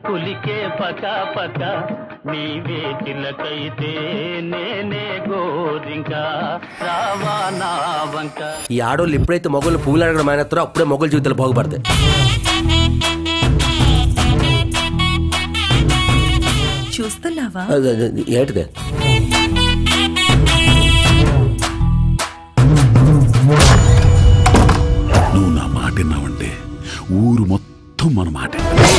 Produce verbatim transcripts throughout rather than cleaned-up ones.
పులికే పక పక నీవే చిలకైతే నేనే గోరింక రావా నా వంక. ఈ ఆడోళ్ళు ఎప్పుడైతే మొగలు పువ్వులు అడగడం మానేస్తారో అప్పుడే మొగలు జీవితాలు బాగుపడతాయి. చూస్తున్నావా? ఏంటిదే? నువ్వు నా మాట విన్నావంటే ఊరు మొత్తం మన మాట.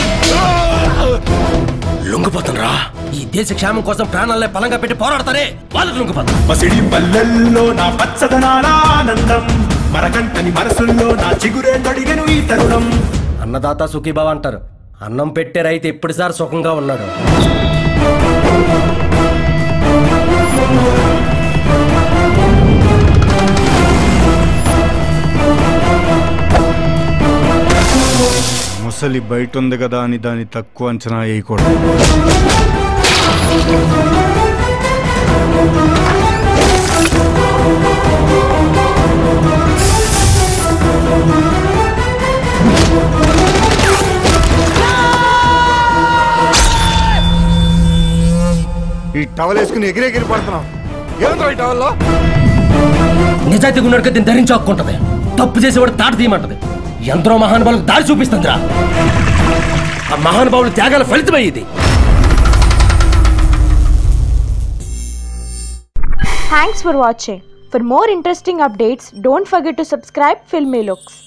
లొంగిపోతారా? ఈ దేశ క్షేమం కోసం ప్రాణాలే పలంగా పెట్టి పోరాడతారే వాళ్ళకు లొంగిపోతారు. పసిడి పల్లెల్లో నా పచ్చదనాల ఆనందం, మరకంటని మనసుల్లో నా చిగురే నడిగను ఈ తరుణం. అన్నదాత సుఖీభావ అంటారు. అన్నం పెట్టే రైతు ఎప్పటిసారి సుఖంగా ఉన్నాడు. ముసలి బయట ఉంది కదా అని దాన్ని తక్కువ అంచనా వేయకూడదు. ఈ టవల్ వేసుకుని ఎగిరెగిరి పడుతున్నాం. ఏముందో ఈ టవల్లో? నిజాయితీ ఉన్నట్టుగా దీన్ని ధరించాకుంటది. తప్పు చేసేవాడు తాట తీయమంటది. ఎందరో మహానుభావులకు దారి చూపిస్తుందిరా. ఆ మహానుభావుల త్యాగాల ఫలితమయ్యేది. Thanks for watching. For more interesting updates, don't forget to subscribe Filmy Looks.